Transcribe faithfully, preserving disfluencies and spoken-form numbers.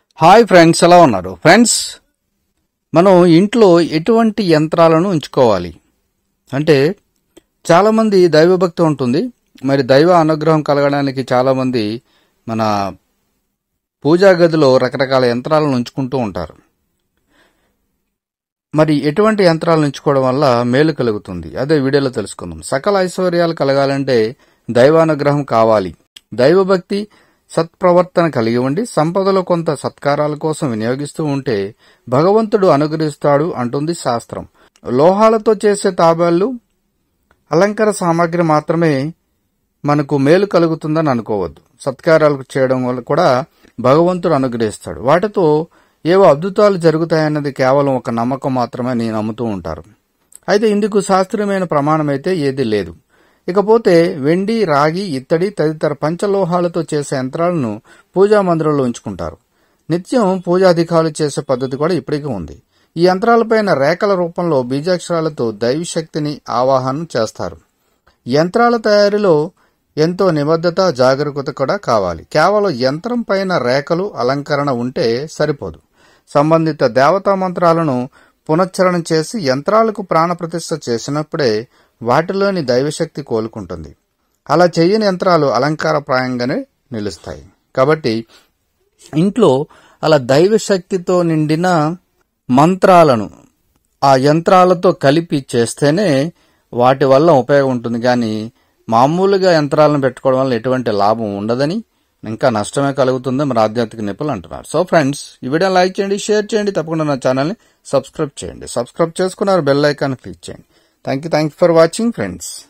Hi friends, ఎలా ఉన్నారు friends? మనం ఇంట్లో ఎటువంటి యంత్రాలను ఉంచుకోవాలి అంటే చాలామంది దైవభక్తి ఉంటుంది. మరి దైవ అనుగ్రహం కలగడానికి చాలామంది మన పూజా గదిలో రకరకాల యంత్రాలను ఉంచుకుంటూ ఉంటారు. మరి ఎటువంటి యంత్రాలను ఉంచుకోవడం వల్ల మేలు కలుగుతుంది అదే వీడియోలో తెలుసుకుందాం. సకల ఐశ్వర్యాలు కలగాలంటే దైవానుగ్రహం కావాలి. దైవభక్తి సత్ప్రవర్తన కలిగి ఉండి సంపదలో కొంత సత్కారాల కోసం వినియోగిస్తూ ఉంటే భగవంతుడు అనుగ్రహిస్తాడు అంటుంది శాస్త్రం. లోహాలతో చేసే తాబేళ్లు అలంకార సామాగ్రి మాత్రమే మనకు మేలు కలుగుతుందని అనుకోవద్దు. సత్కారాలు చేయడం వల్ల కూడా భగవంతుడు అనుగ్రహిస్తాడు. వాటితో ఏవో అద్భుతాలు జరుగుతాయన్నది కేవలం ఒక నమ్మకం మాత్రమే నేను నమ్ముతూ ఉంటారు. అయితే ఇందుకు శాస్త్రీయమైన ప్రమాణం అయితే ఏదీ లేదు. ఇకపోతే వెండి, రాగి, ఇత్తడి తదితర పంచలోహాలతో చేసే యంత్రాలను పూజా మందిరంలో ఉంచుకుంటారు. నిత్యం పూజాధికారులు చేసే పద్ధతి కూడా ఇప్పటికీ ఉంది. ఈ యంత్రాలపైన రేఖల రూపంలో బీజాక్షరాలతో దైవశక్తిని ఆవాహనం చేస్తారు. యంత్రాల తయారీలో ఎంతో నిబద్ధత, జాగరూకత కూడా కావాలి. కేవలం యంత్రం పైన రేఖలు, అలంకరణ ఉంటే సరిపోదు. సంబంధిత దేవతా మంత్రాలను పునశ్చరణ చేసి యంత్రాలకు ప్రాణప్రతిష్ఠ చేసినప్పుడే వాటిలోని దైవశక్తి కోలుకుంటుంది. అలా చేయని యంత్రాలు అలంకారప్రాయంగానే నిలుస్తాయి. కాబట్టి ఇంట్లో అలా దైవశక్తితో నిండిన మంత్రాలను ఆ యంత్రాలతో కలిపి చేస్తేనే వాటి వల్ల ఉపయోగం ఉంటుంది. కానీ మామూలుగా యంత్రాలను పెట్టుకోవడం వల్ల ఎటువంటి లాభం ఉండదని, ఇంకా నష్టమే కలుగుతుందని మన ఆధ్యాత్మిక నిపుణులు అంటున్నారు. సో ఫ్రెండ్స్, ఈ వీడియో లైక్ చేయండి, షేర్ చేయండి, తప్పకుండా నా ఛానల్ని సబ్స్క్రైబ్ చేయండి. సబ్స్క్రైబ్ చేసుకున్నారు బెల్ ఐకాన్ క్లిక్ చేయండి. Thank you thank you for watching friends.